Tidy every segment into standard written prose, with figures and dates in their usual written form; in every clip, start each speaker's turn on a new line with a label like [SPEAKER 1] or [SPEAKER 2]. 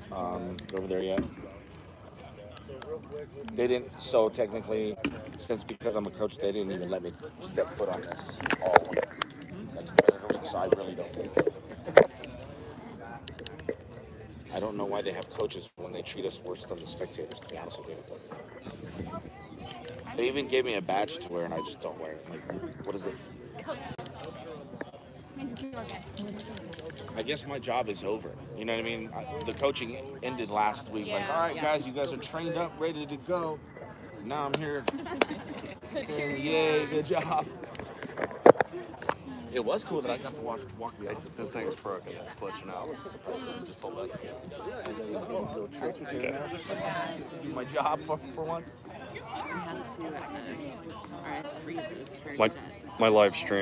[SPEAKER 1] over there yet. They didn't. So technically, since because I'm a coach, they didn't even let me step foot on this all like every week. So I really don't think. I don't know why they have coaches when they treat us worse than the spectators. To be honest with you, they even gave me a badge to wear, and I just don't wear it. Like, what is it? I guess my job is over. You know what I mean? The coaching ended last week. Like, all right, guys, you guys are trained up, ready to go. Now I'm here. Yay, good job. It was cool that I got to walk the outfit.
[SPEAKER 2] This thing's broken. It's glitching out. Just hold that.
[SPEAKER 1] Do my job for once.
[SPEAKER 2] My my live stream.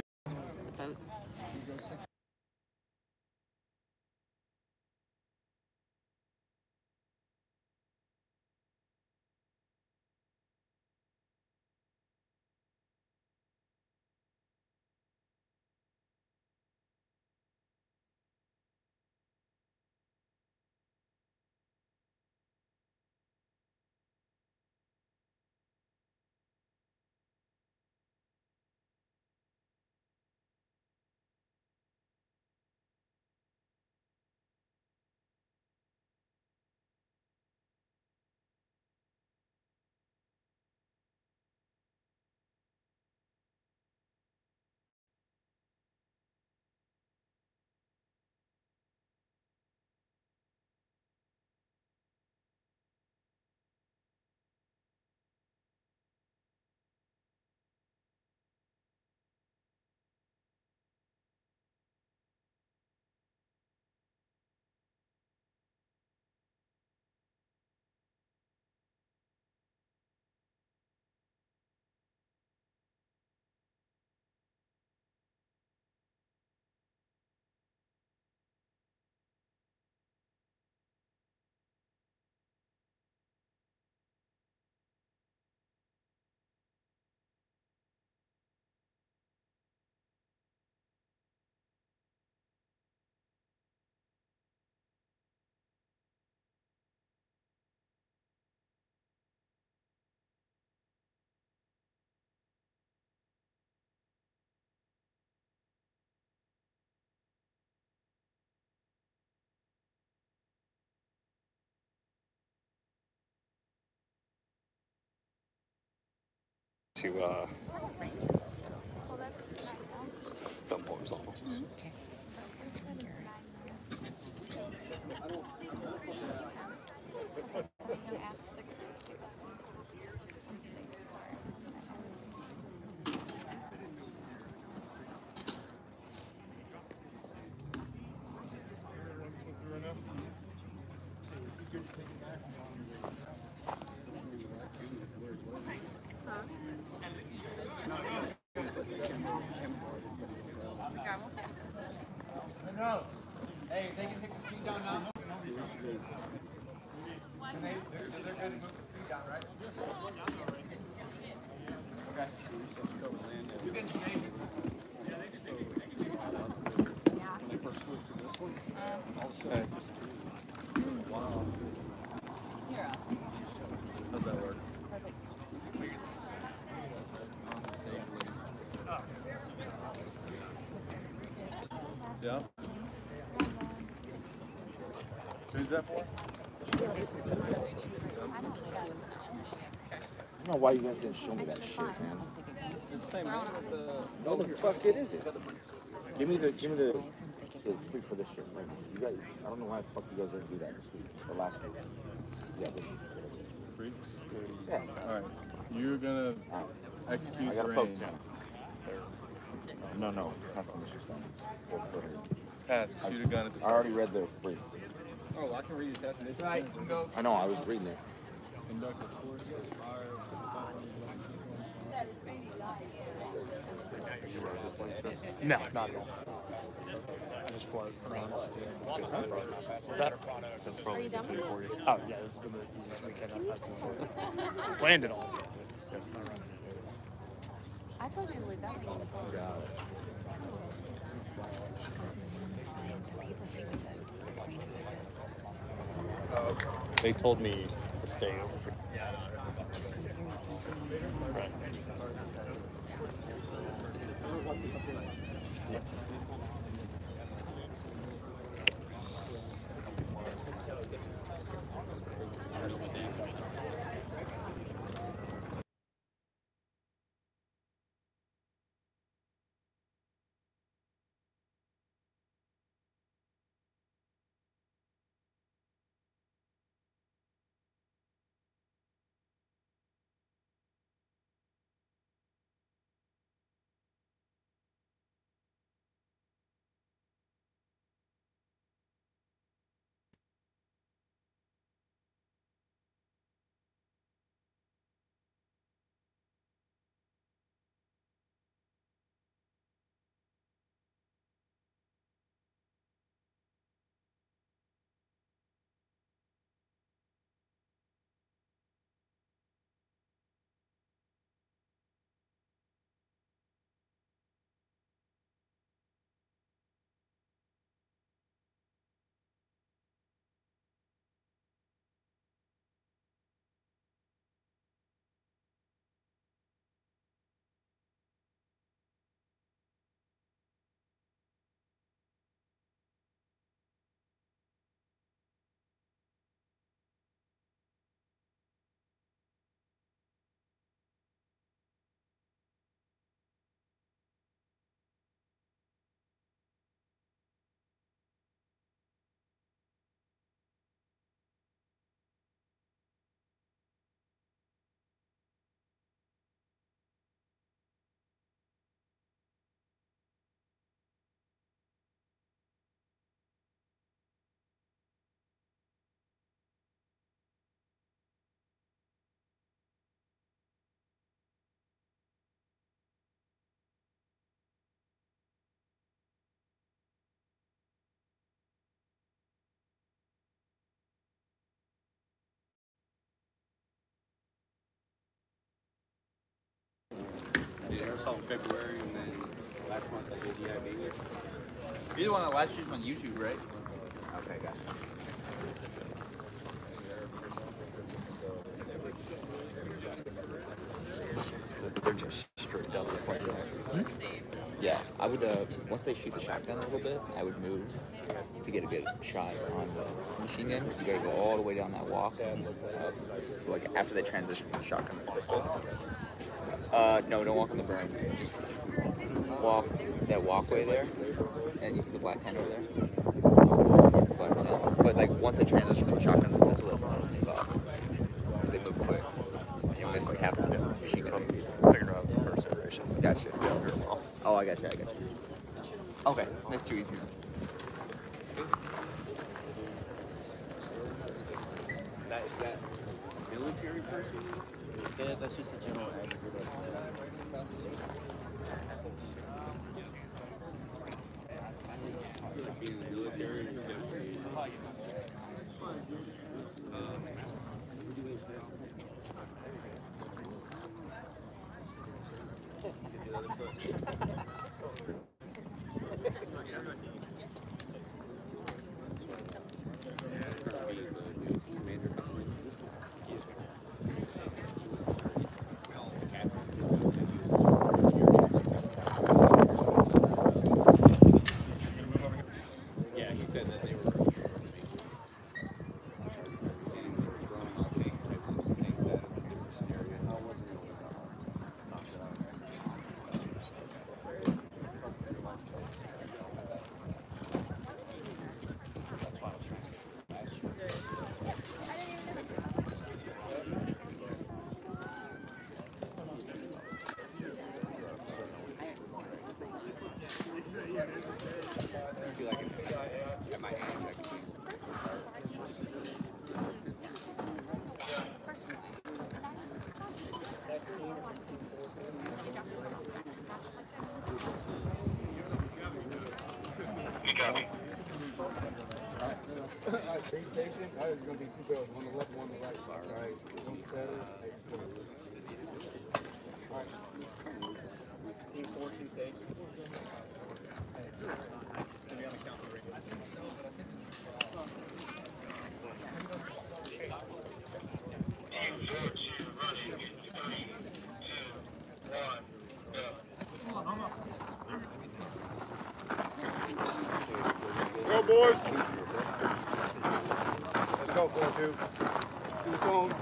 [SPEAKER 2] To film poems on.
[SPEAKER 3] No. Hey, they can take the feet down now. They're good to move the feet down, right? Okay. You can change it.
[SPEAKER 2] When they first switched to this one, all of a sudden, wow. How's that work? Yeah. Who's that for?
[SPEAKER 1] I don't know why you guys didn't show me that shit, man.
[SPEAKER 2] It's the same with the.
[SPEAKER 1] No, the fuck it is it? Give me the brief for this shit. Like, you guys, I don't know why the fuck you guys didn't do that this week or last week. Yeah, this week.
[SPEAKER 2] Briefs?
[SPEAKER 1] Yeah.
[SPEAKER 2] Alright. You're gonna execute
[SPEAKER 1] I got a
[SPEAKER 2] the
[SPEAKER 1] focus
[SPEAKER 2] range.
[SPEAKER 1] No. Pass me this shit.
[SPEAKER 2] Pass, shoot a gun at the
[SPEAKER 1] I already read the brief.
[SPEAKER 2] Oh, well, I can read his definition.
[SPEAKER 3] Right, go.
[SPEAKER 1] I know, I was reading it.
[SPEAKER 2] Conduct a force fire.
[SPEAKER 4] No, not at all. I just float around. What's that?
[SPEAKER 2] That's probably good for you.
[SPEAKER 4] Oh, yeah, this has been the easiest weekend I've had so far. Landed all.
[SPEAKER 5] I told you to leave that one.
[SPEAKER 6] So people see what the point of this is.
[SPEAKER 4] They told me to stay over. Right. Yeah.
[SPEAKER 2] Did aerosol in February, and then last month I did EIB.
[SPEAKER 6] You're the one that live streams on YouTube, right? Okay, gotcha.
[SPEAKER 7] They're just straight down the center. Yeah, I would, once they shoot the shotgun a little bit, I would move to get a good shot on the machine gun. You gotta go all the way down that walk. So like after they transition from shotgun to pistol. No, don't walk on the berm. Just walk that walkway there, and you see the black tent over there? It's a black tent. But like once they transition from shotgun to pistol, that's when I would take off. They move quick. You miss like half of the machine gun.
[SPEAKER 4] Figure out the first iteration.
[SPEAKER 7] Gotcha. Oh, I gotcha. Okay, that's too easy.
[SPEAKER 2] Is that military person?
[SPEAKER 3] Yeah, that's just a general aggregate.
[SPEAKER 2] Being in the military is definitely. Yeah, he said that they were throwing all types of things at him in different scenarios. I feel like at my age, I can
[SPEAKER 8] Station, there's going to be two bells, one on the left, one on the right. All right, one better. All right.
[SPEAKER 4] Team 4, 2 states. So we have a count.
[SPEAKER 8] go, 4-2. To the phone.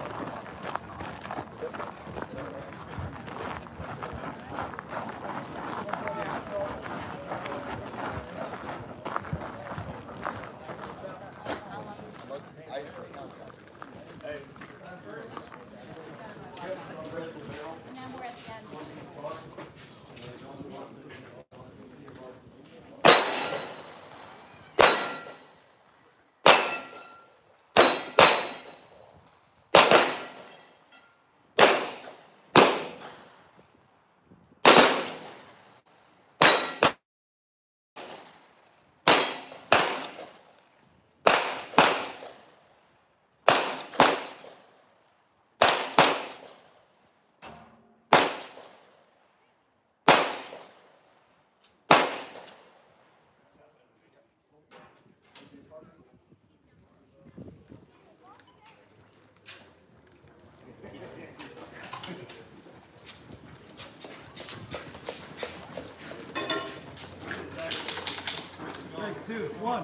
[SPEAKER 8] Two, one.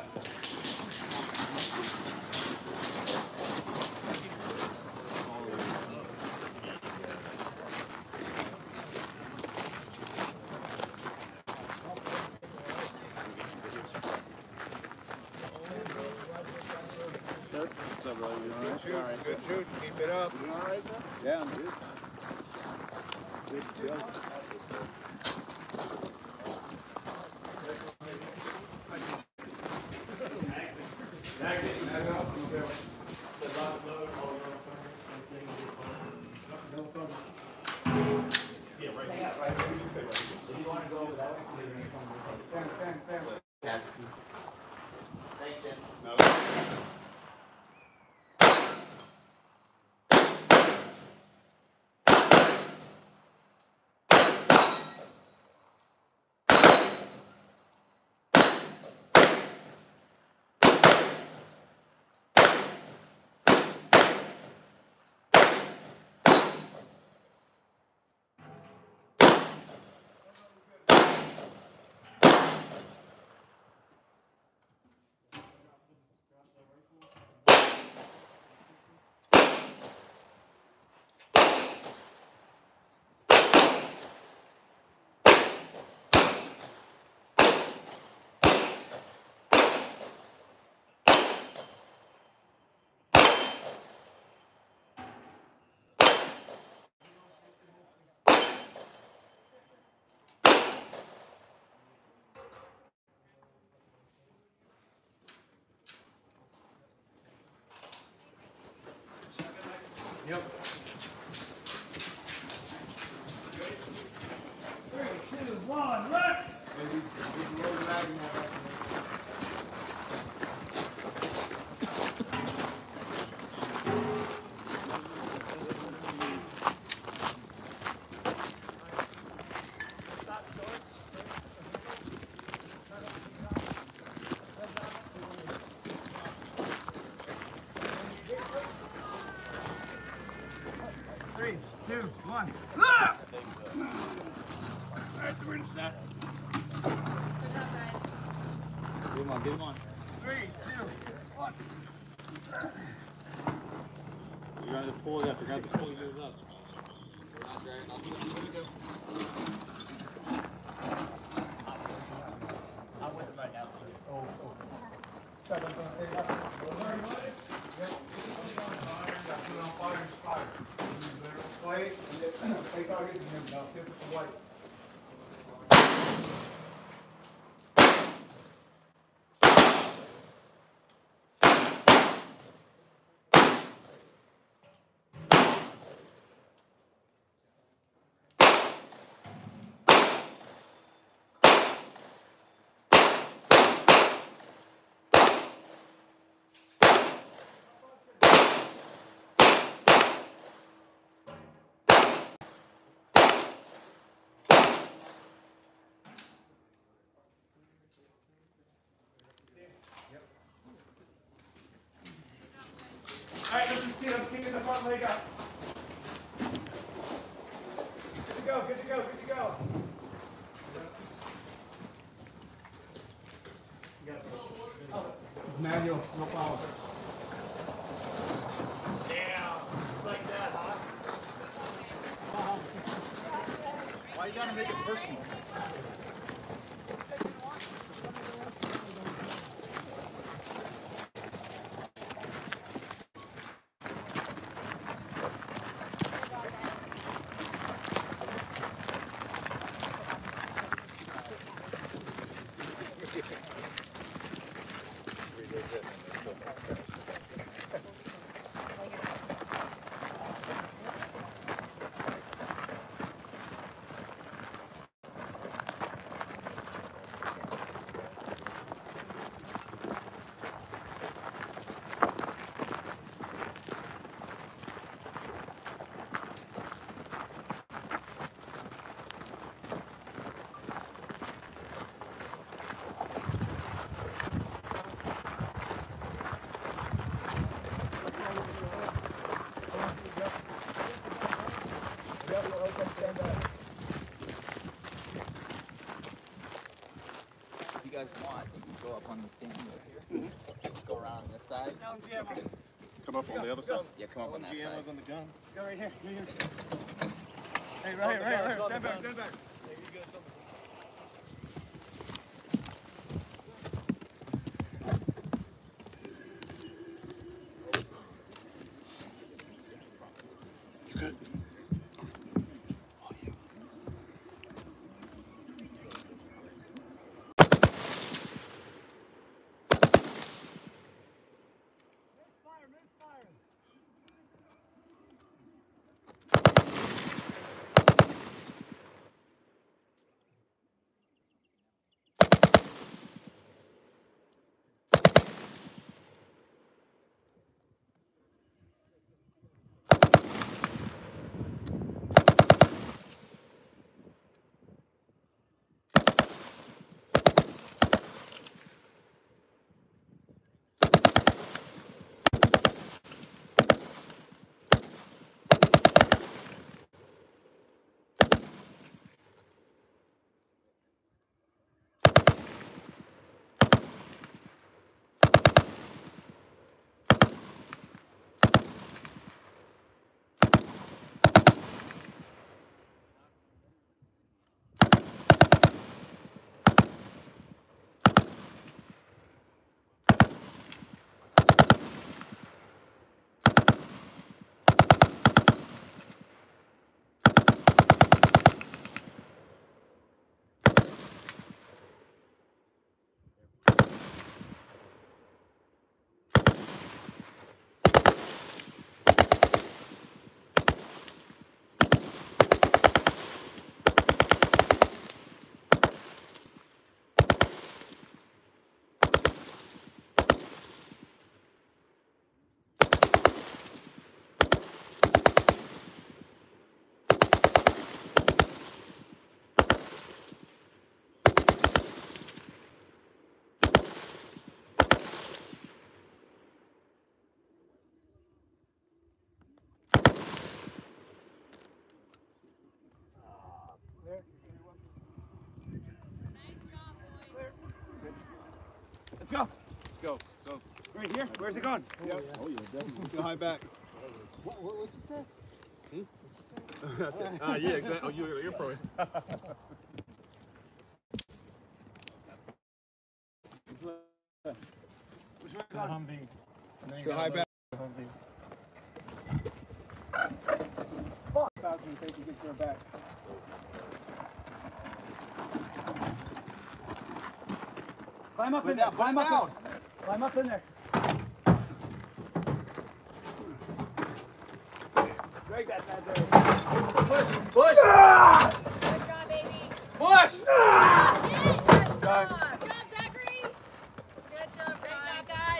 [SPEAKER 2] What's up, brother? You all right?
[SPEAKER 8] Shoot,
[SPEAKER 2] All right.
[SPEAKER 8] good shoot. Keep it up.
[SPEAKER 2] You all right, man? Yeah, I'm good. Good, good.
[SPEAKER 8] Yep. 3, 2, 1, left. Three, two, one. Ah! All right, we're in a set.
[SPEAKER 2] Get him on, get him on.
[SPEAKER 8] 3, 2, 1.
[SPEAKER 2] You're going to pull it up. You're going to pull yours up.
[SPEAKER 3] I'm with him right now.
[SPEAKER 8] Play, play target, and then tip it to white. All right, let's see them kicking the front leg up. Good to go, good to go, good to go. Manual, no power.
[SPEAKER 6] down and make it personal. If you guys want, you can go up on the stand right here. Go around on this side.
[SPEAKER 2] Come up on the other side.
[SPEAKER 7] Yeah, come up on that side.
[SPEAKER 2] On the gun.
[SPEAKER 3] Go right here. Hey, right here. Stand back. Let's go.
[SPEAKER 2] Go. So.
[SPEAKER 3] Right here. Where's it going?
[SPEAKER 2] Yep. Oh yeah, definitely. Go high back.
[SPEAKER 8] What you say?
[SPEAKER 2] That's it. Yeah, exactly. Oh, you're pro.
[SPEAKER 3] Which way going?
[SPEAKER 8] Humvee.
[SPEAKER 2] So high back.
[SPEAKER 3] Fuck. About to take you get your back. Climb up in there. Climb up. Climb up in there. Drag that bad boy. Push. Push. Ah!
[SPEAKER 9] Good job, baby.
[SPEAKER 3] Push. Ah!
[SPEAKER 9] Good job, Zachary. Good job, guys.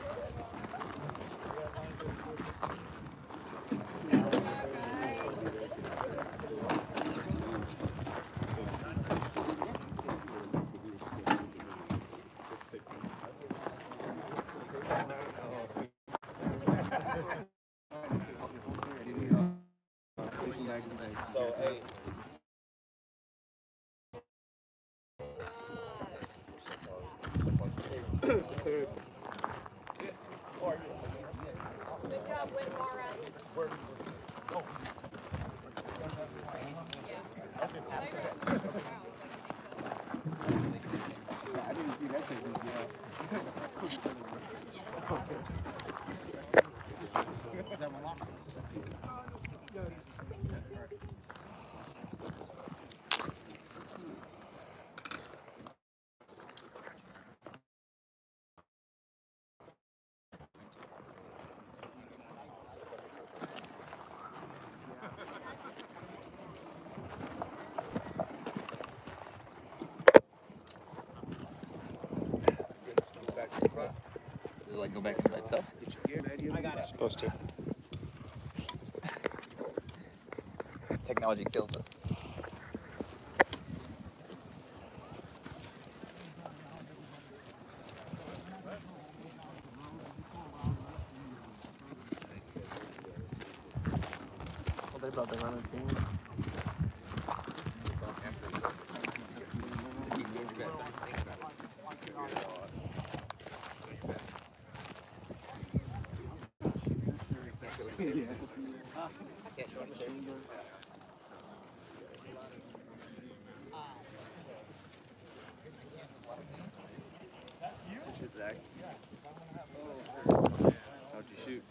[SPEAKER 1] So, hey.
[SPEAKER 9] Good job, Whitmore. Yeah.
[SPEAKER 7] like go back into itself?
[SPEAKER 4] Supposed to.
[SPEAKER 7] Technology kills us.
[SPEAKER 4] Well, they about to run a team.
[SPEAKER 2] Zach. How'd you shoot?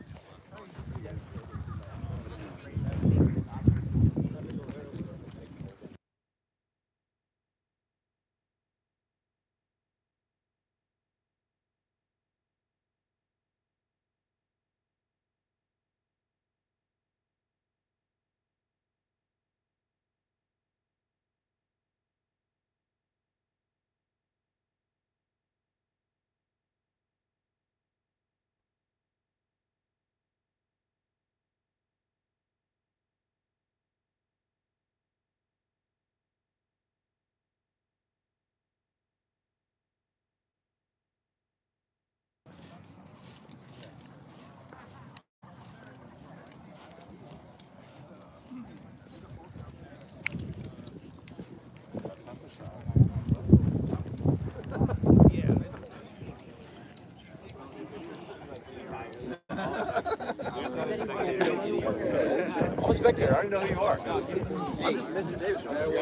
[SPEAKER 2] I'm a spectator. I don't know who you are. I'm just Mr. Davis.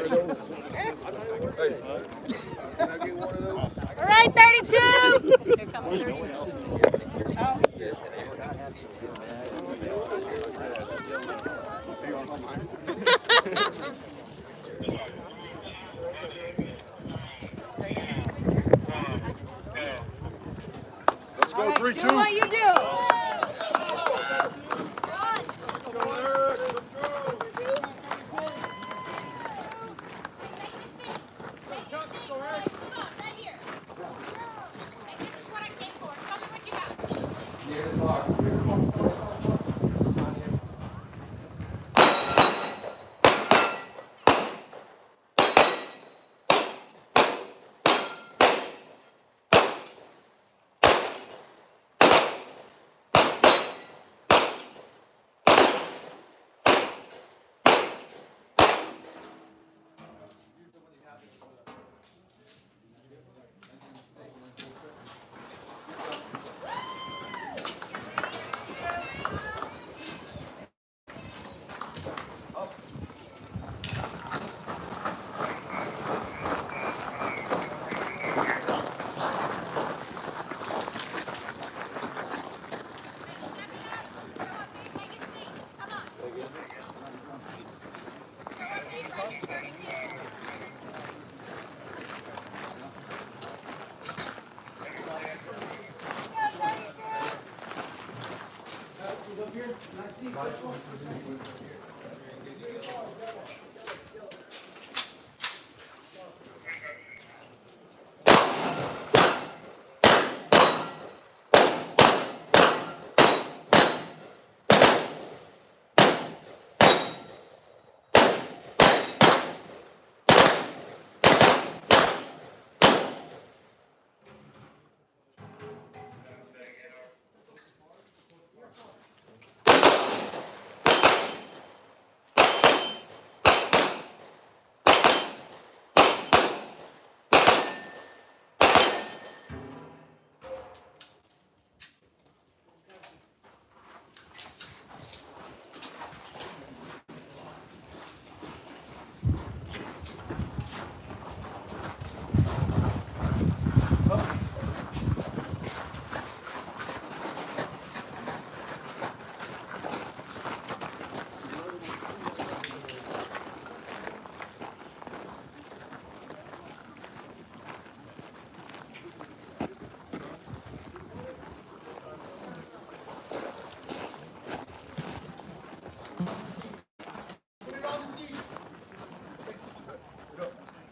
[SPEAKER 2] Hey, can I get one of those?
[SPEAKER 9] All right, 32. Here comes 32.
[SPEAKER 2] Let's go, 3-2.
[SPEAKER 9] Do what you do.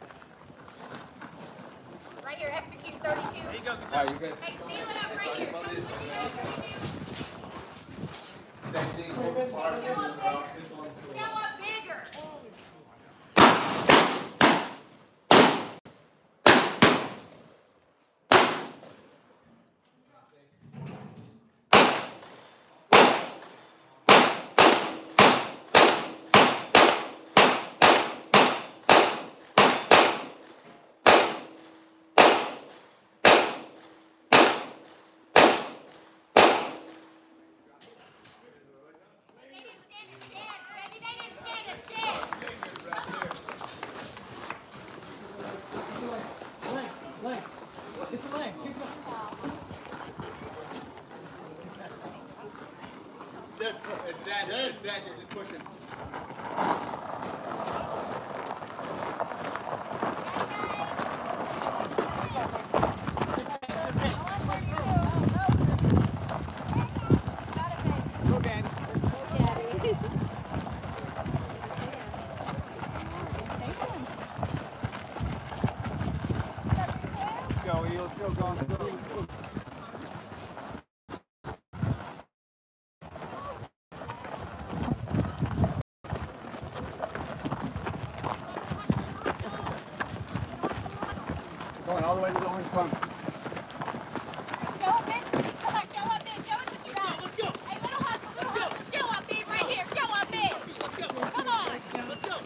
[SPEAKER 9] Right here, execute 32. There you go. Hey, seal it up right here.
[SPEAKER 2] It's dead. It's dead. You're just pushing. Go, Eels. Go, go, go. Going all the way to the orange pump.
[SPEAKER 9] Show up, Ben. Come on, show up, Ben. Show us what you got. Let's go. Hey, little hustle. Show up, Ben, right here. Show up, Ben. Let's go. Come on. Let's go.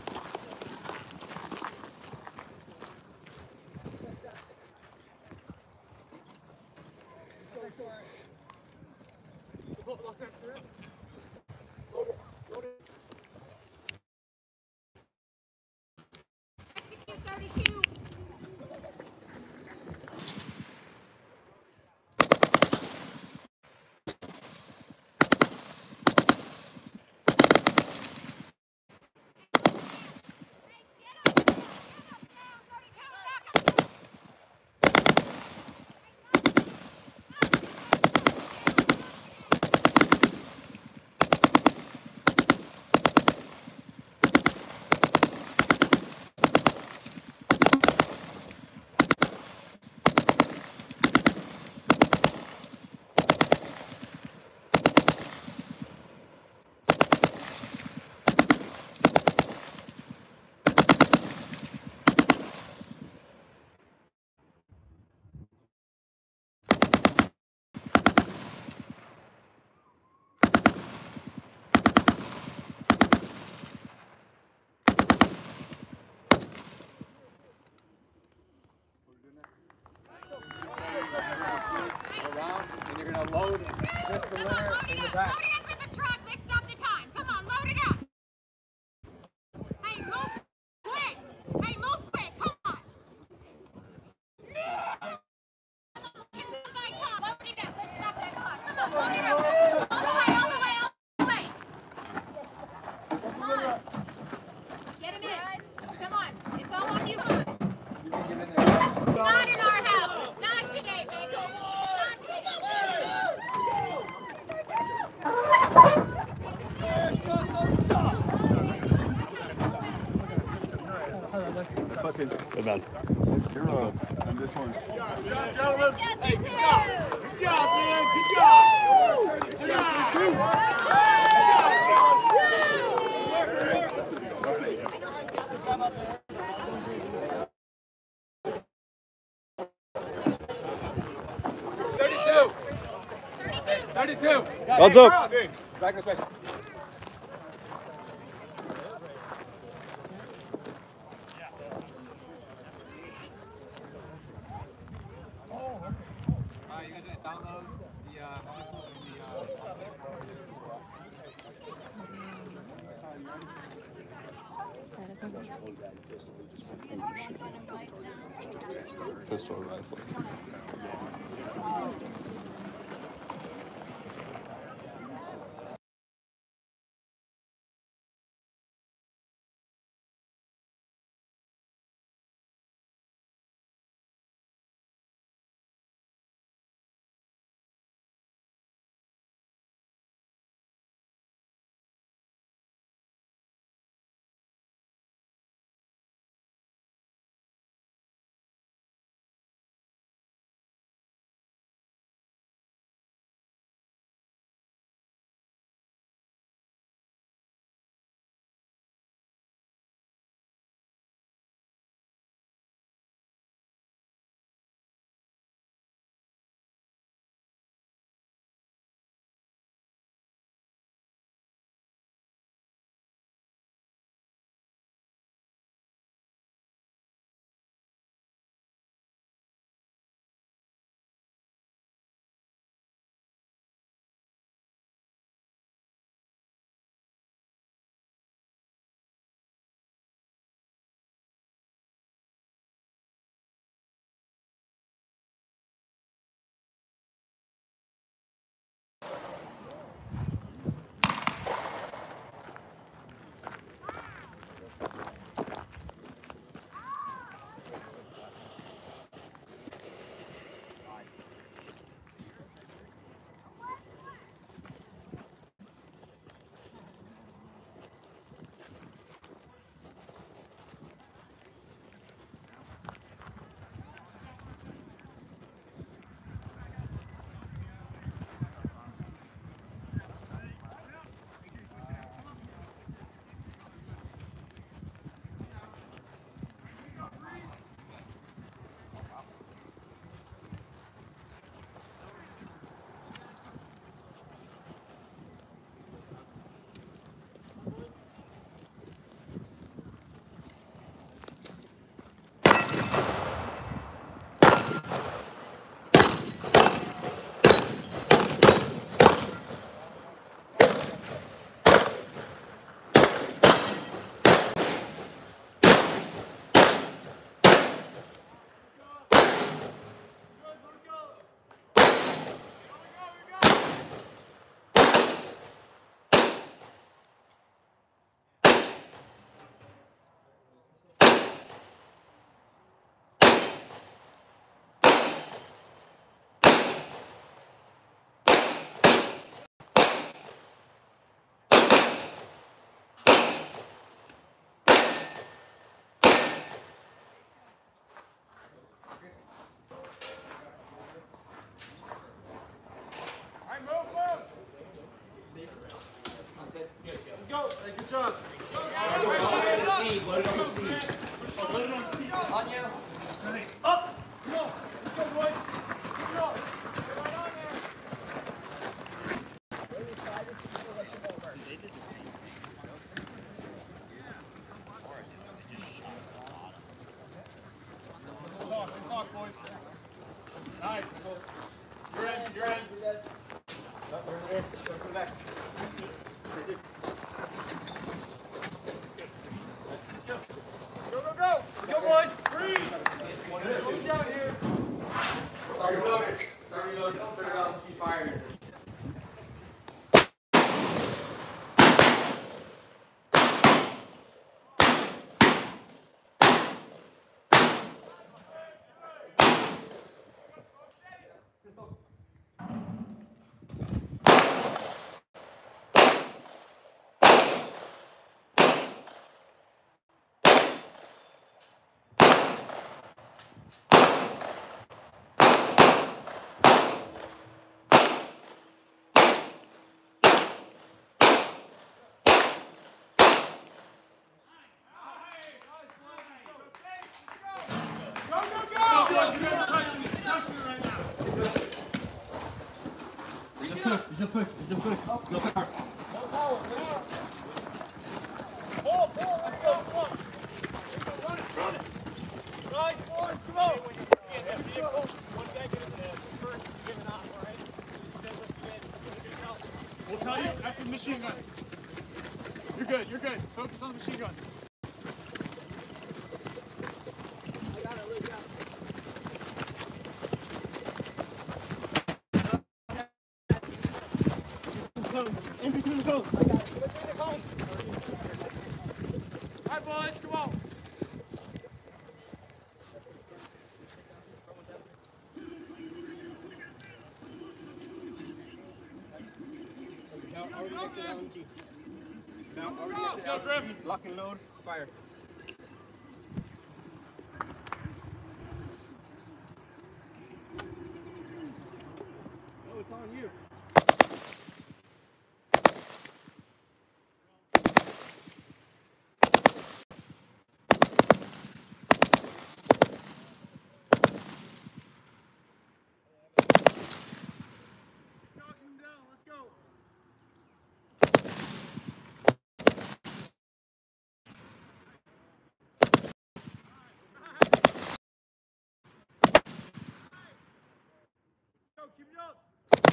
[SPEAKER 9] Execute 32.
[SPEAKER 2] Around, and you're going to load with the winner in the back.
[SPEAKER 9] Load it up in the truck. Mix up the time. Come on, load it up. Hey, move quick. Hey, move quick. Come on. Get the by top. Load it up. Let's stop that clock. Come on, load it up. All the way, all the way, all the way. Come on. Get him in. Come on. It's all on you. Come on. Not in our house. Not today, baby. Not today.
[SPEAKER 2] Good man. It's your on this one.
[SPEAKER 9] Good job,
[SPEAKER 3] Hey, good job. Good job, man. Good job. Good job. 32.
[SPEAKER 2] Thumbs up. Back this way.
[SPEAKER 6] You guys didn't download the missiles and the
[SPEAKER 2] Pistol rifle.
[SPEAKER 3] Talk, boys. Nice. You're in. Come back. Go, boys. Breathe. Go down here. Start reloading. Don't put it out. Keep firing. We'll tell you after the machine gun. You're good. Focus on the machine gun. In between the cones. I got it. In between the cones. All right, boys, come on. Let's go, Griff.
[SPEAKER 2] Lock and load. Fire. Oh, it's on you. Keep it up.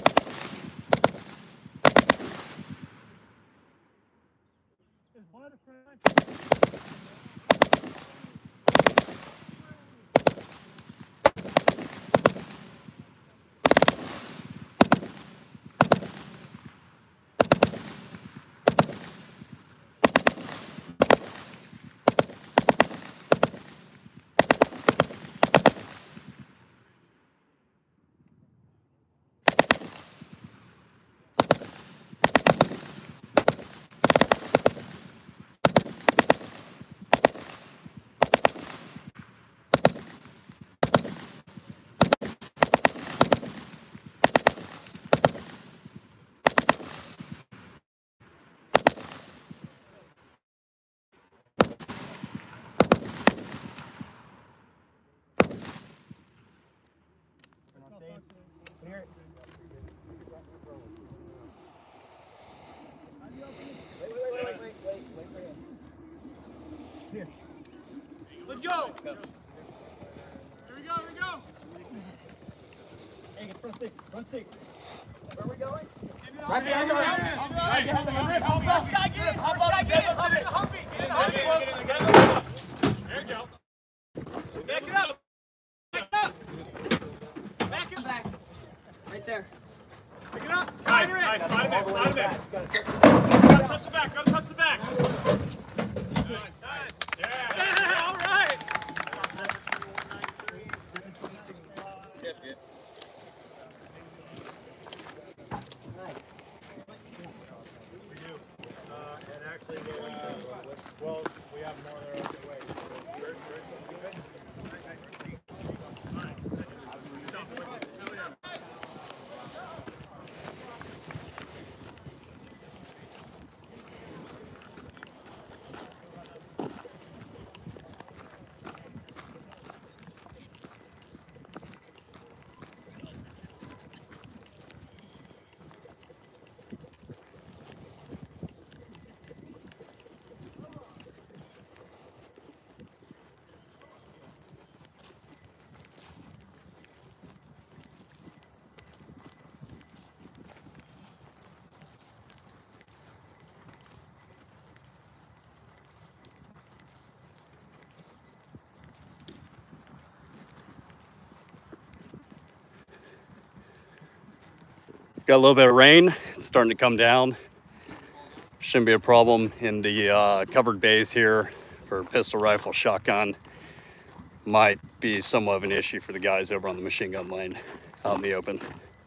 [SPEAKER 2] There's one at the front. Here. Wait for him. Here. Let's go. Here we go. Hey, get front stick. Where are we going? Right behind the rim. How about get in? How about get in the Humvee? Get in the Humvee. There you go. Back it up. Back it back. Right there. Pick it up. Slide him in. Slide him in. Gotta touch the back. Nice. Yeah. All right. Yes, good. We do. And actually, well, we have more there on the way.
[SPEAKER 10] got a little bit of rain. It's starting to come down. Shouldn't be a problem in the covered bays here for pistol, rifle, shotgun. Might be somewhat of an issue for the guys over on the machine gun lane out in the open.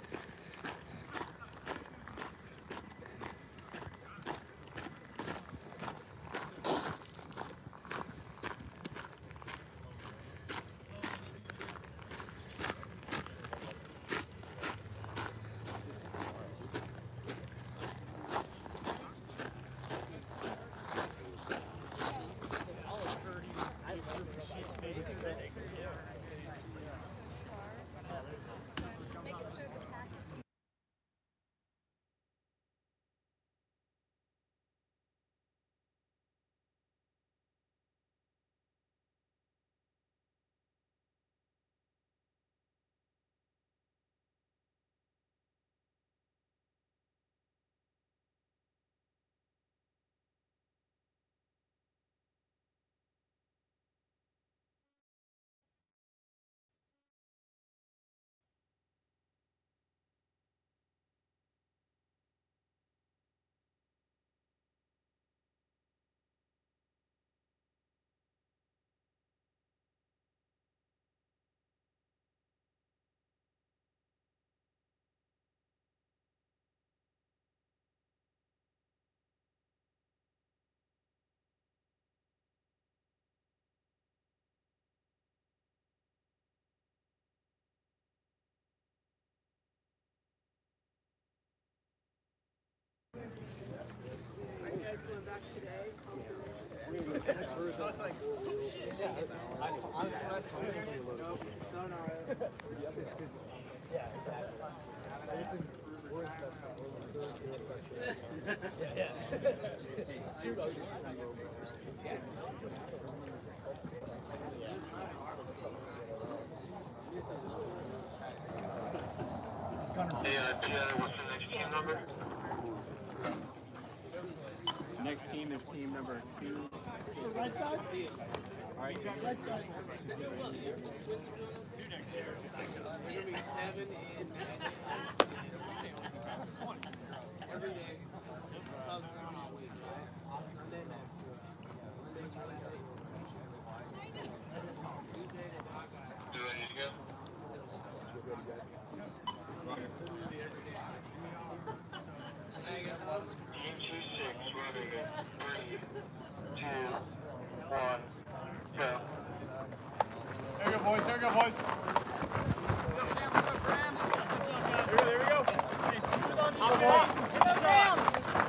[SPEAKER 2] What's the next team number? Next team is team number 2.
[SPEAKER 11] The right side?
[SPEAKER 2] All right,
[SPEAKER 11] right side.
[SPEAKER 2] There we go, boys. There we go, boys. There we go. Hop on. Hit the ground.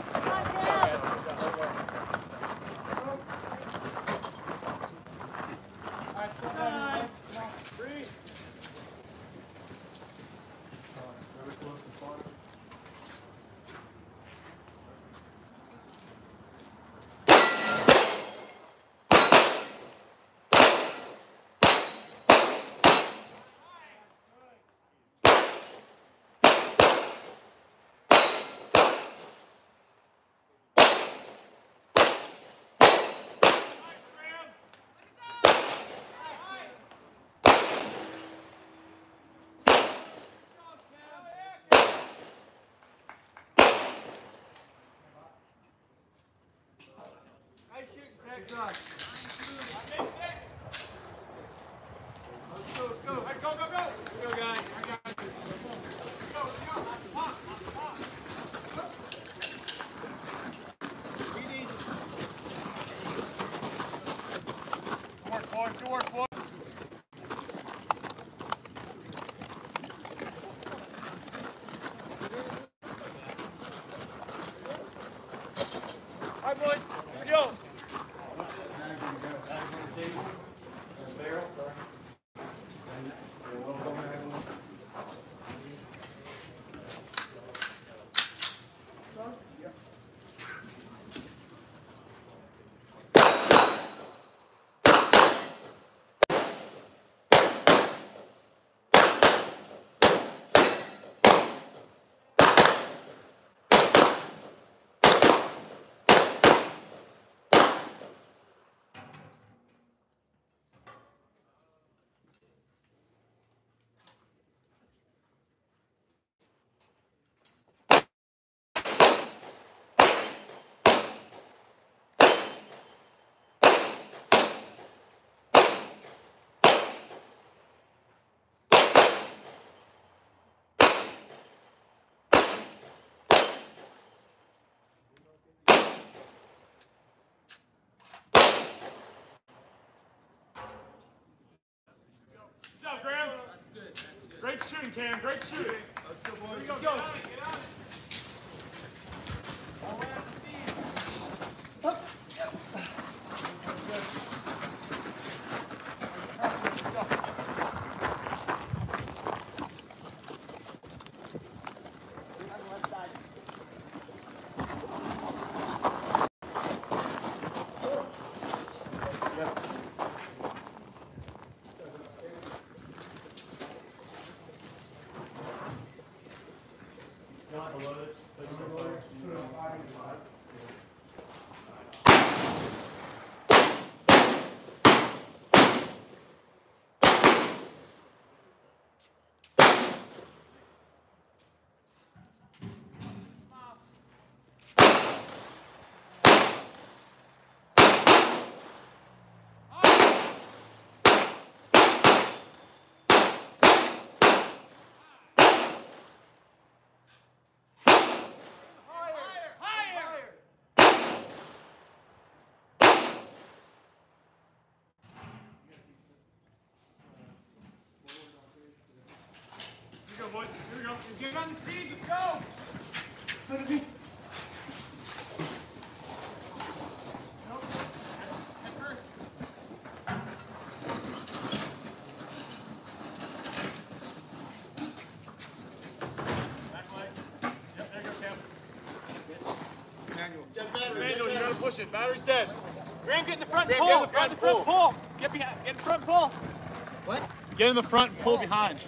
[SPEAKER 3] Good job. Let's go, let's go. All right, go, go, go. Let's go, guys. I got you. Let's go, let's go. Pop, pop, pop. Breathe easy. Good work, boys. Good work, boys. All right, boys. Here we go.
[SPEAKER 2] Great shooting, Cam. Great shooting. Let's go, boys. Let's go. Get on it. Get on it. All the way up the speed. Up. Yep. Boys, here we go. Get on the speed, let's go! Nope. Head first. Back leg. Yep, there you go, Cam. Manual, you gotta push it. Battery's dead.
[SPEAKER 3] Graham, get in the front,
[SPEAKER 2] Graham,
[SPEAKER 3] pull!
[SPEAKER 2] get in the front, pull!
[SPEAKER 3] Get behind, get in front, pull!
[SPEAKER 6] What?
[SPEAKER 2] Get in the front and pull behind.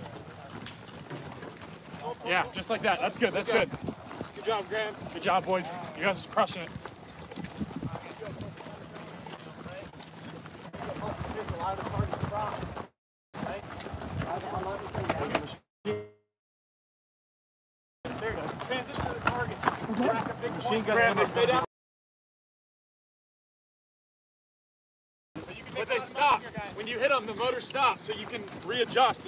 [SPEAKER 2] Yeah, just like that. That's good. That's good. Good job, Graham. Good job, boys. You guys are crushing it. There you go. Transition to the target. Machine gun. Graham, they stay down. But they stop. When you hit them, the motor stops, so you can readjust.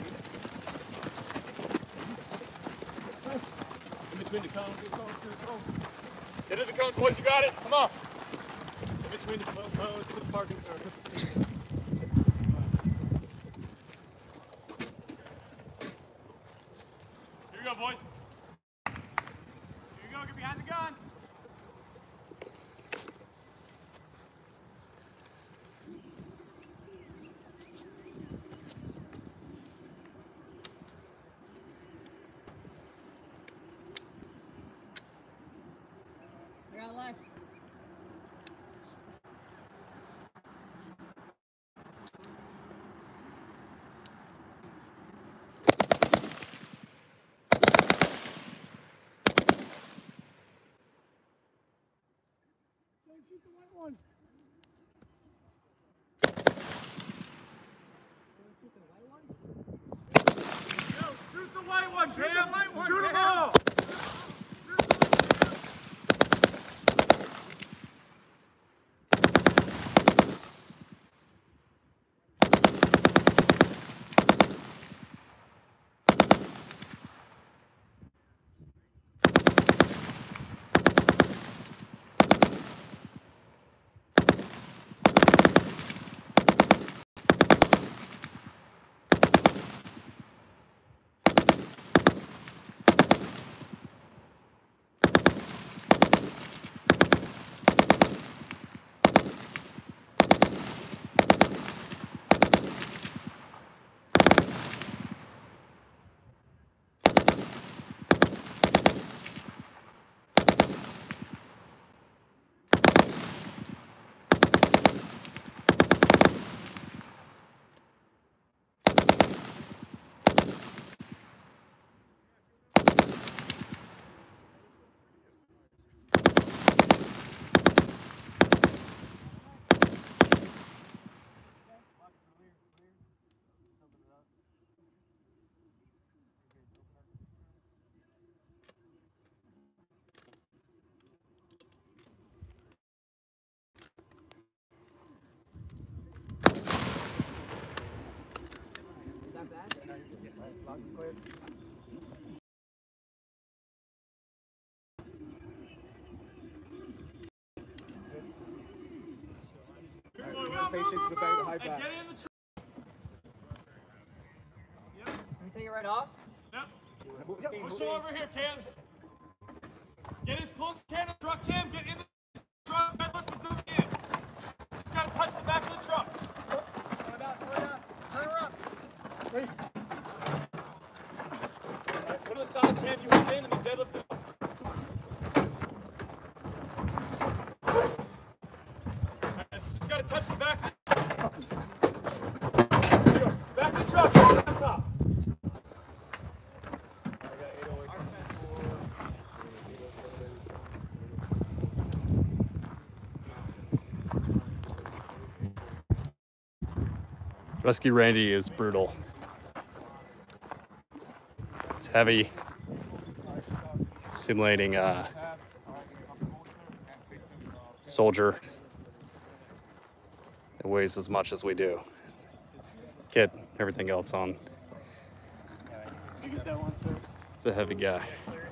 [SPEAKER 2] Between the cones. Get to the cones, boys. You got it. Come on. In between the cones, put the parking car. Put the seat. Here we go, boys. Here you go. Get behind the gun.
[SPEAKER 8] Shoot the white one. Shoot the white one, Cam. Shoot them all.
[SPEAKER 3] Station to the back of the high back.
[SPEAKER 6] Can we take it right off?
[SPEAKER 2] Push him over here, Cam. Get as close as you can to the truck, Cam. Get in the truck. Deadlift and do it in. Just got to touch the back of the truck.
[SPEAKER 3] Slow down. Turn her up.
[SPEAKER 2] Wait. All right, go to the side, Cam. You went in and the deadlift. Just got to touch the back. There you go. Back of the truck. On top.
[SPEAKER 10] Rescue Randy is brutal. It's heavy, simulating a soldier that weighs as much as we do. Get everything else on. It's a heavy guy.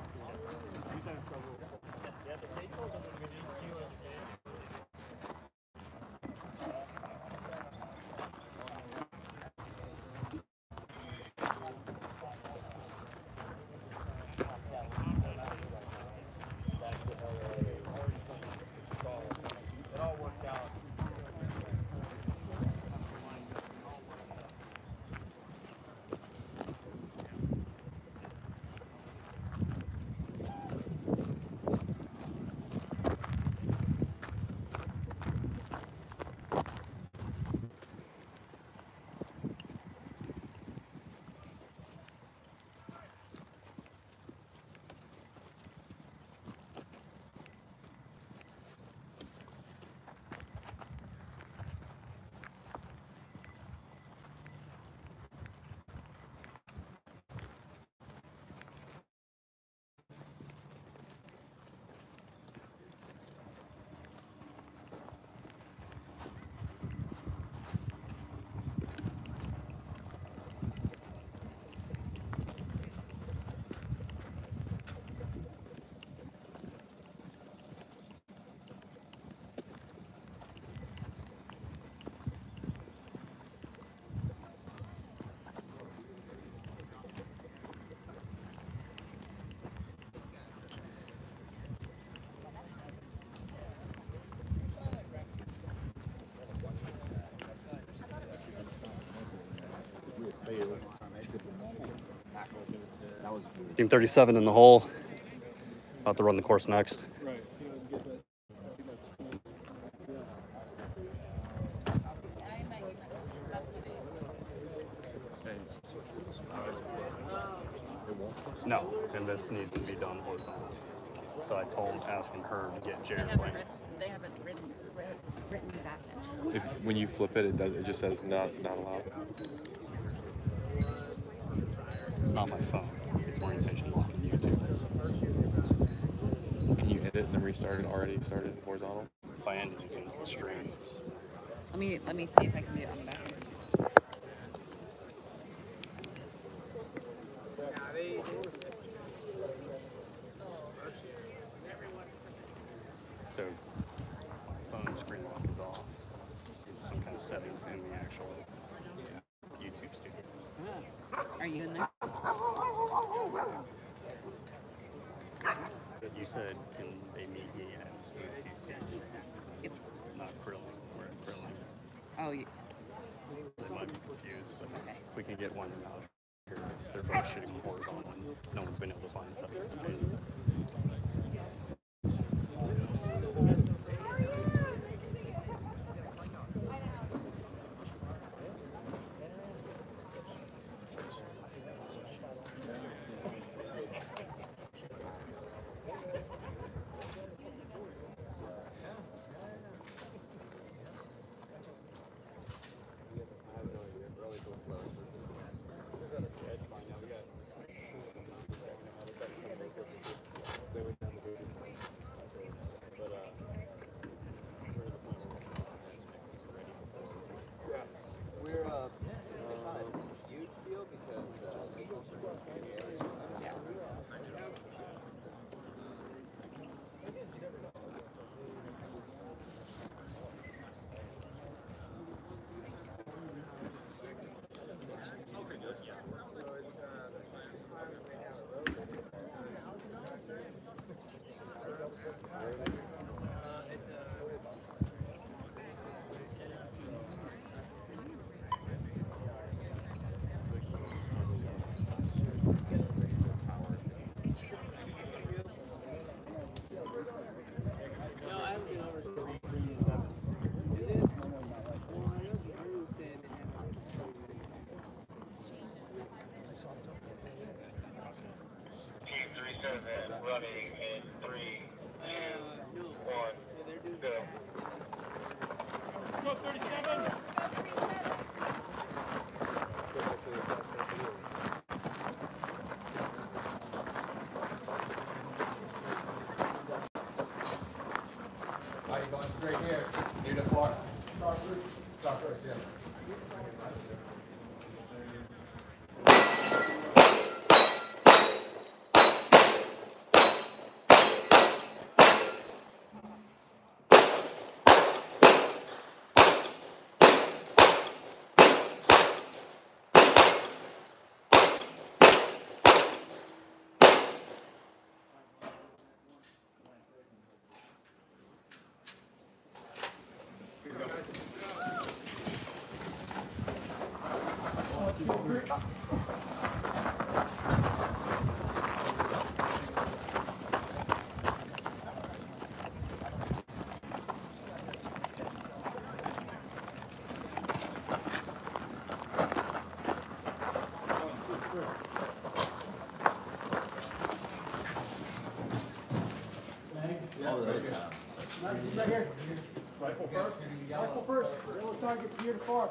[SPEAKER 10] Team 37 in the hole. About to run the course next. No, and this needs to be done horizontal. So I told asking her to get Jared Wayne.
[SPEAKER 5] They haven't written back.
[SPEAKER 11] When you flip it, it just says not allowed.
[SPEAKER 10] It's not my phone. It's orientation lock and YouTube.
[SPEAKER 11] Can you edit and then restart it? Already started horizontal.
[SPEAKER 10] If I ended, you can use the stream.
[SPEAKER 5] Let me see if I can do it on the back.
[SPEAKER 10] So phone screen lock is off. It's some kind of settings in the actual YouTube studio.
[SPEAKER 5] Are you in there?
[SPEAKER 10] You said, can they meet me at UTC?
[SPEAKER 5] Yep.
[SPEAKER 10] Not Krilling. We're at Krilling.
[SPEAKER 5] Oh, yeah.
[SPEAKER 10] They might be confused, but if we can get one out here, they're both shooting horizontal and no one's been able to find settings to do.
[SPEAKER 3] going straight here. Near the floor. Start first, yeah.
[SPEAKER 8] Right here. Rifle first. Rifle first. Yellow target's near the far.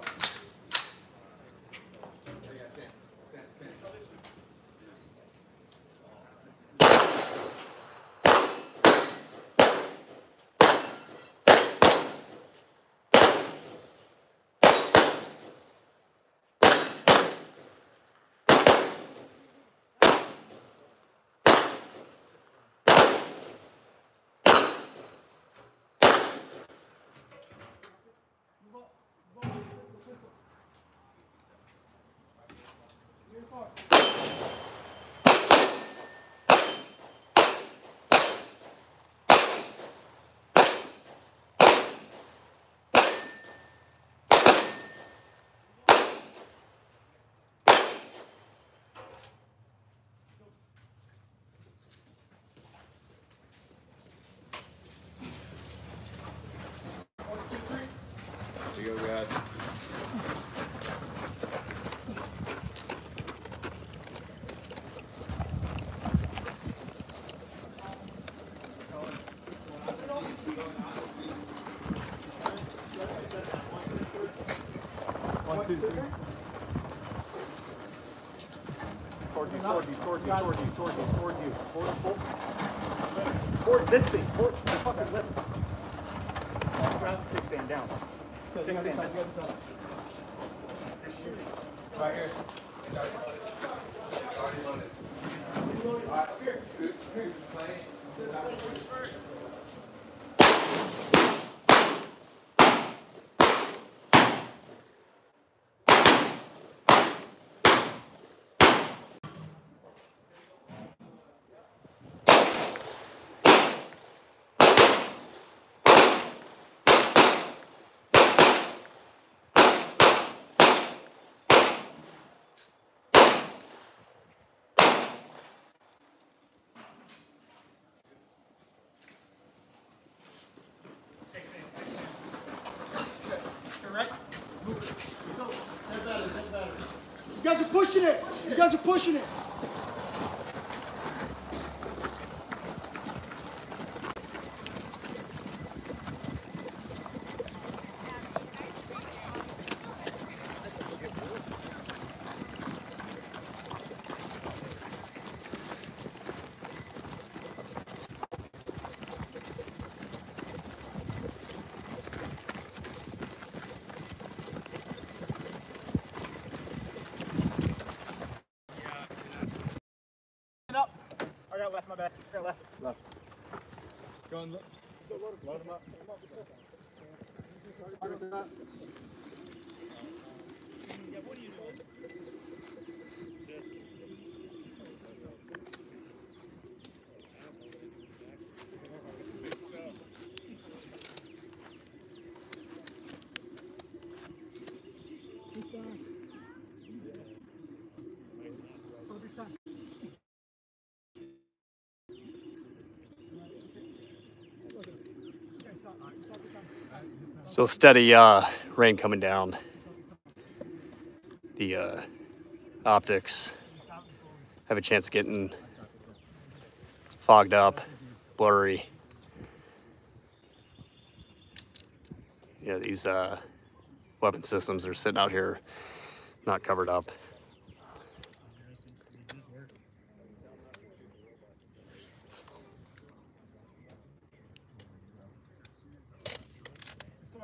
[SPEAKER 3] Here you go, guys.
[SPEAKER 8] One, two, three.
[SPEAKER 4] Towards you. Toward this thing. Toward the fucking lip. Kickstand down. Kickstand down.
[SPEAKER 3] Right here. Already loaded. All right, here.
[SPEAKER 8] You guys are pushing it. You guys are pushing it.
[SPEAKER 4] Up. I got left, my bad. I got left.
[SPEAKER 3] Go and load them up.
[SPEAKER 10] So steady rain coming down. The optics have a chance of getting fogged up, blurry. You know, these weapon systems are sitting out here not covered up.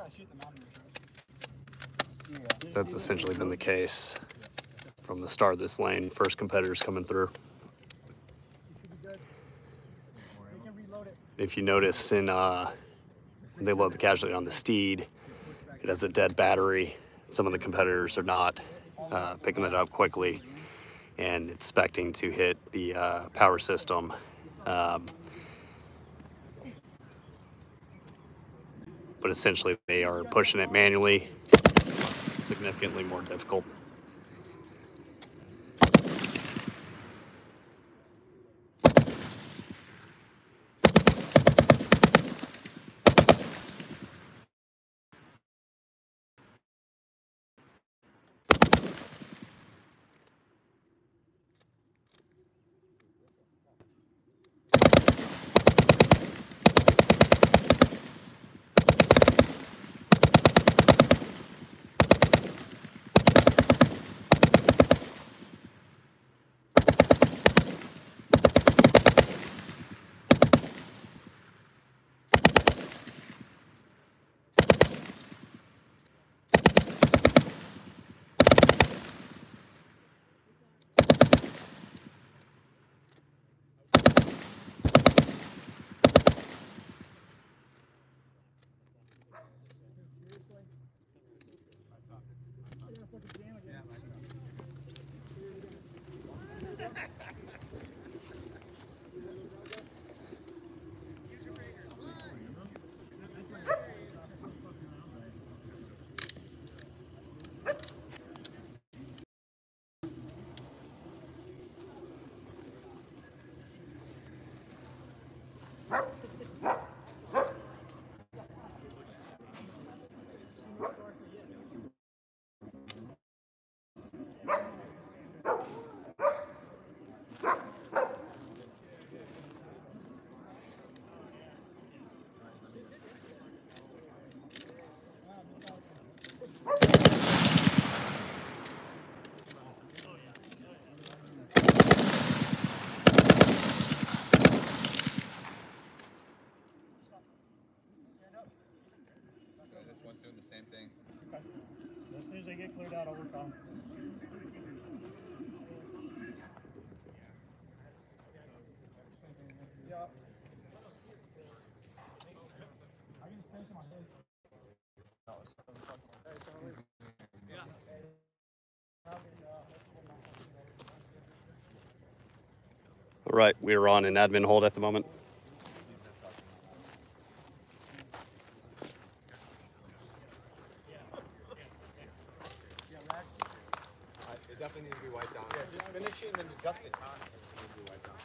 [SPEAKER 10] That's essentially been the case from the start of this lane. First competitors coming through. If you notice in they load the casualty on the steed, it has a dead battery. Some of the competitors are not picking that up quickly and expecting to hit the power system. But essentially they are pushing it manually. It's significantly more difficult.
[SPEAKER 6] This one's doing the same thing.
[SPEAKER 2] Okay. As soon as they get cleared out, I'll work on them. Yeah. I can just finish them on his.
[SPEAKER 10] All right, we are on an admin hold at the moment.
[SPEAKER 3] It definitely needs to be wiped down. Yeah, just finish it and then deduct the content. It needs to be wiped down.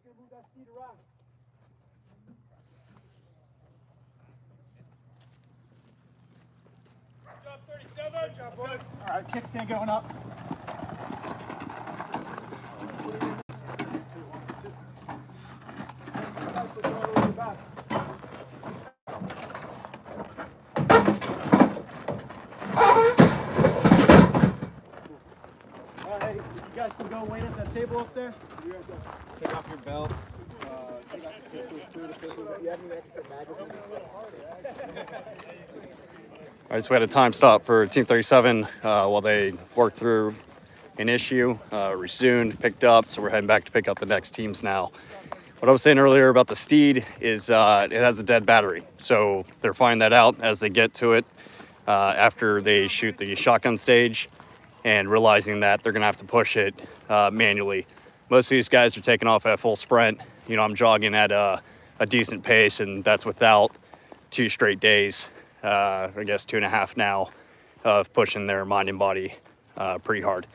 [SPEAKER 8] gonna move that seat around.
[SPEAKER 2] Good job, 37. Good job, boys. All right, kickstand going up.
[SPEAKER 8] All right, you guys can go wait at that table up there. Take off your belt. Take off your pistols too. The pistols. You have any extra magazines?
[SPEAKER 10] All right, so we had a time stop for Team 37 while they worked through an issue, resumed, picked up, so we're heading back to pick up the next teams now. What I was saying earlier about the Steed is it has a dead battery, so they're finding that out as they get to it after they shoot the shotgun stage and realizing that they're gonna have to push it manually. Most of these guys are taking off at full sprint. You know, I'm jogging at a decent pace, and that's without 2 straight days, I guess 2.5 now, of pushing their mind and body pretty hard.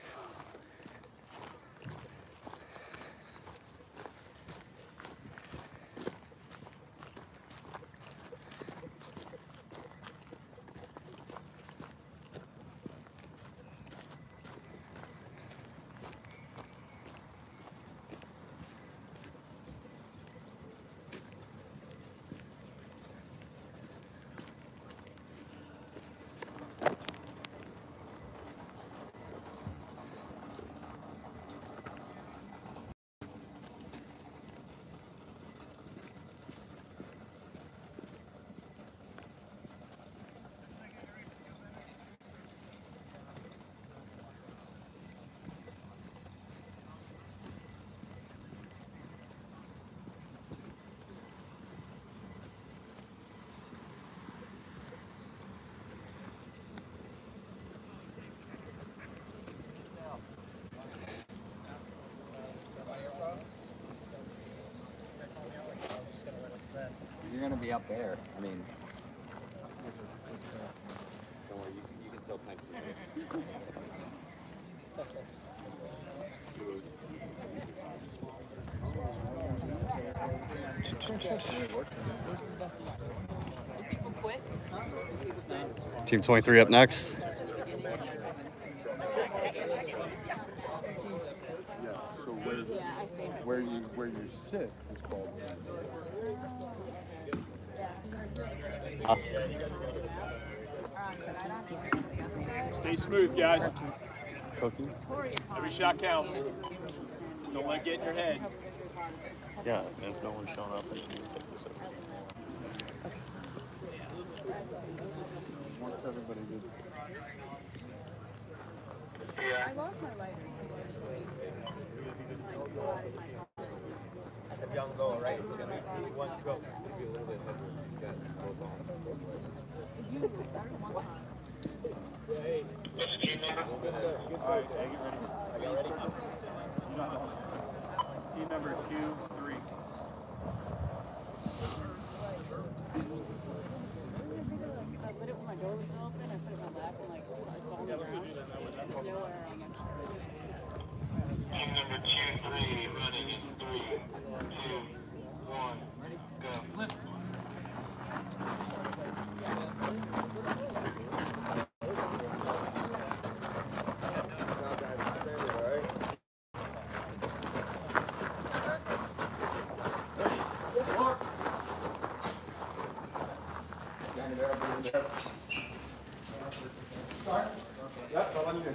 [SPEAKER 7] You're gonna be up there. I mean, don't worry, you can still type to
[SPEAKER 10] Team 23 up next.
[SPEAKER 11] Yeah, so where you sit is called.
[SPEAKER 2] Stay smooth, guys.
[SPEAKER 10] Cookie?
[SPEAKER 2] Every shot counts. Don't let it get in your head.
[SPEAKER 10] Yeah, and if no one's showing up, then you can take this over.
[SPEAKER 11] Once everybody did.
[SPEAKER 5] I lost my lighter.
[SPEAKER 3] If y'all go, right? It's gonna be one to go. It'll be a little bit heavier. You got both on.
[SPEAKER 2] All right, get ready. Are you ready? Team number 2, 3.
[SPEAKER 5] I put it when my door was still open. I put it in my lap and like on the ground.
[SPEAKER 12] Team number 2, 3, running in 3, 2, 1, go. Lift.
[SPEAKER 3] Yep, how long you doing?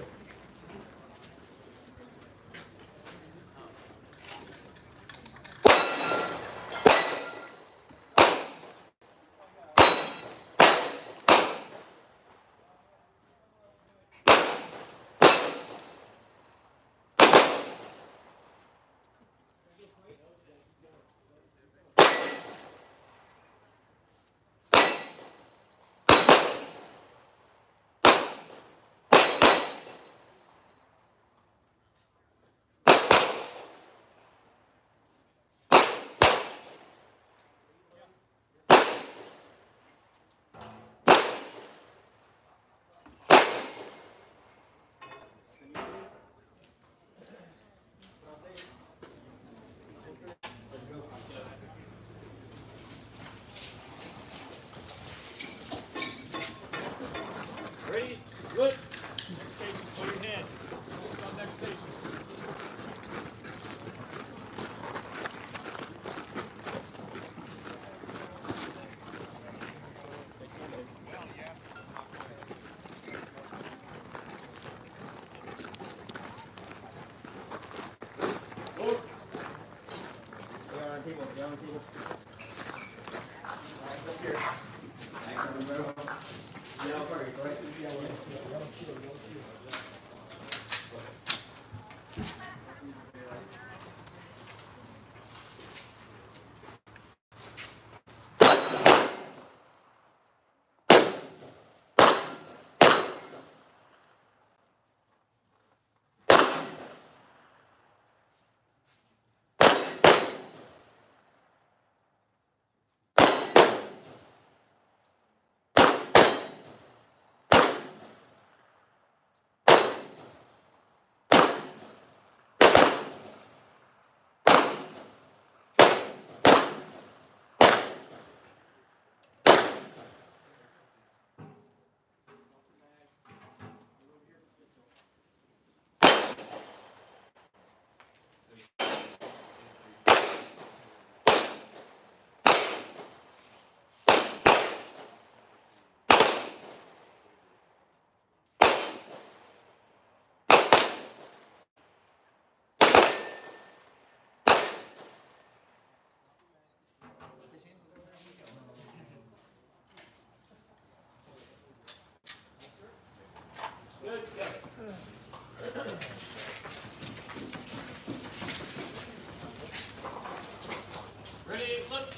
[SPEAKER 2] Ready, flip.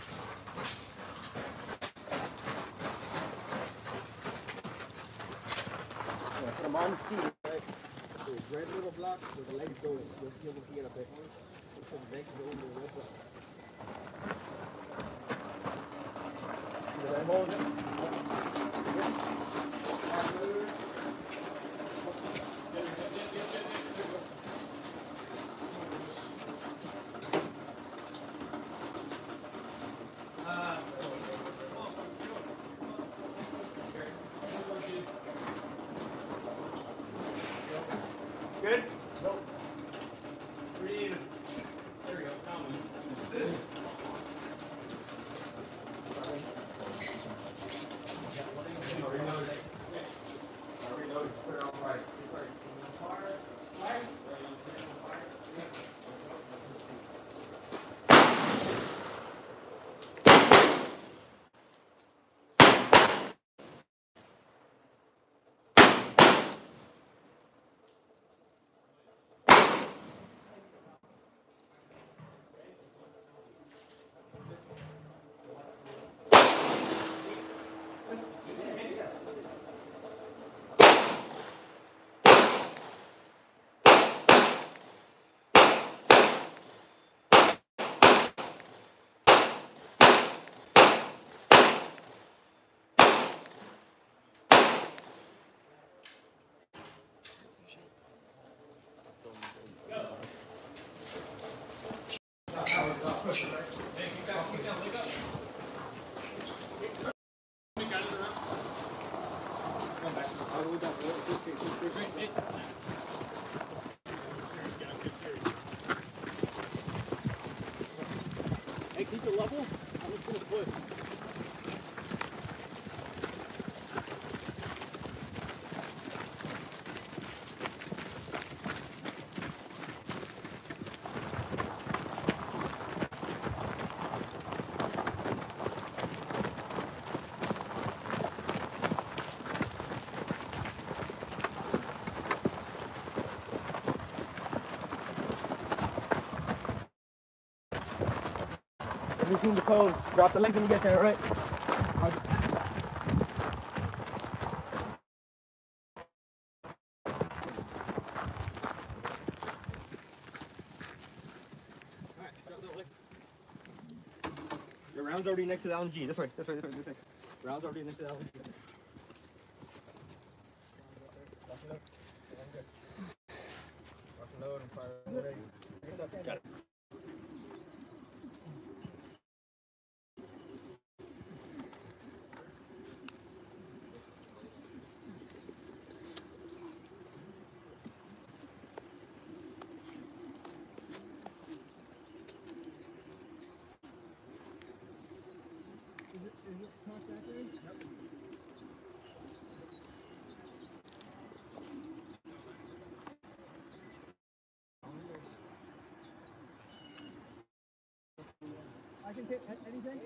[SPEAKER 8] Put them on the feet, right? So red little block where the legs go, you'll be able to get a bit. So the legs go in the red block. Did I hold it?
[SPEAKER 2] Good? Nope. Breathe. There we go. Calmly.
[SPEAKER 8] Hey, keep it level. I'm just gonna push. Between the toes. Drop the legs when you get there, all right? Your round's already next to the LMG. This way, this way, this way, this way. Round's already next to the LMG. Load and fire. Got it. Anything?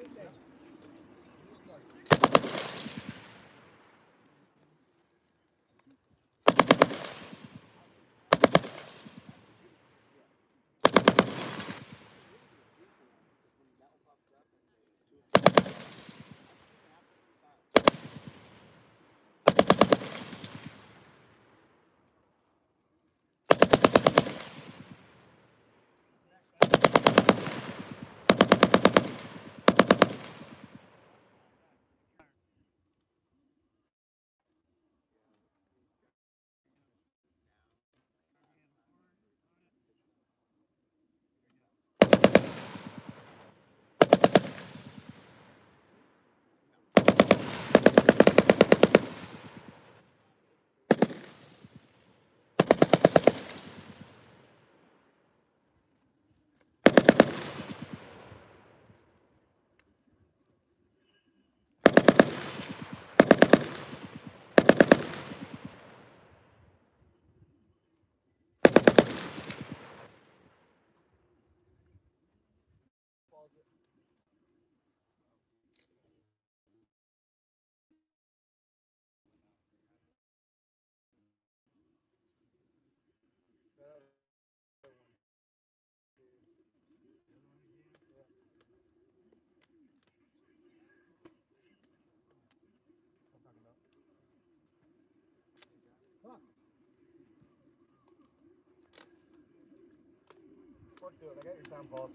[SPEAKER 8] Work to it. I got your sound pulse.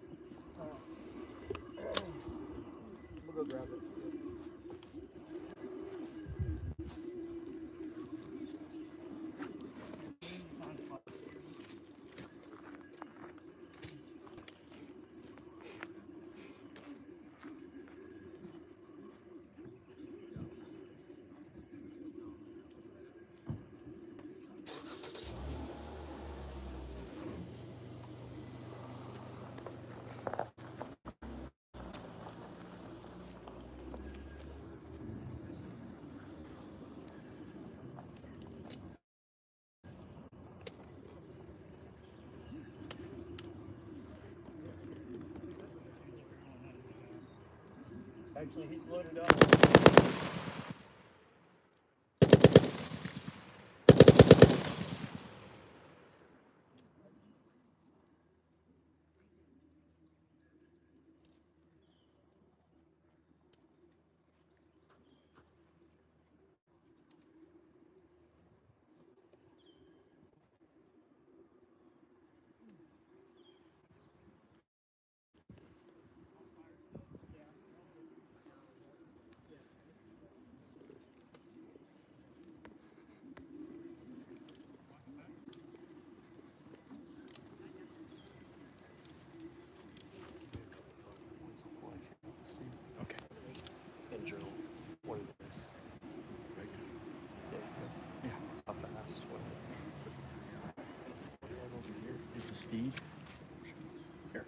[SPEAKER 8] We'll go grab it. Actually, he's loaded up.
[SPEAKER 4] Okay. And journal what it is. Right. Yeah. How fast? What over here is the Steve. Here.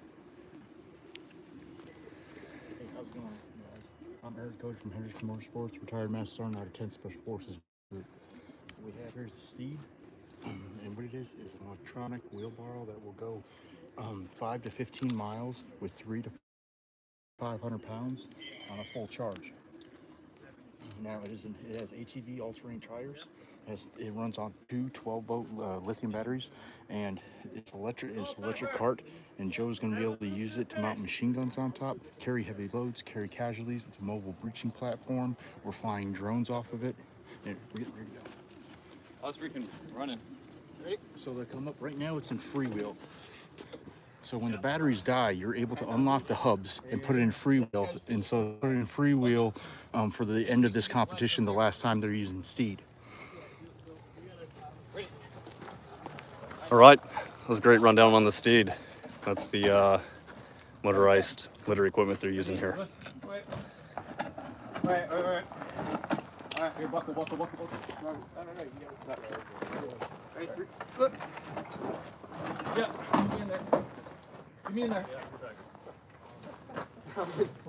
[SPEAKER 8] Hey, how's it going, guys? I'm Eric Cody from Henderson Motorsports, retired Master Sergeant out of 10th Special Forces Group. What we have here is the Steve, and what it is an electronic wheelbarrow that will go 5 to 15 miles with 3 to 500 pounds on a full charge. Now it has ATV all-terrain tires. It runs on two 12-volt lithium batteries, and it's electric cart. And Joe's going to be able to use it to mount machine guns on top, carry heavy loads, carry casualties. It's a mobile breaching platform. We're flying drones off of it. And we're getting ready to go.
[SPEAKER 6] I was freaking running.
[SPEAKER 8] Ready? So they come up right now. It's in freewheel. So when the batteries die, you're able to unlock the hubs and put it in freewheel. And so put it in freewheel for the end of this competition, the last time they're using Steed.
[SPEAKER 10] All right, that was a great rundown on the Steed. That's the motorized litter equipment they're using here.
[SPEAKER 8] Wait. All right. All right, here, buckle. No, you got it. Right, 3, look. Yeah, give me in there. Yeah, we're back.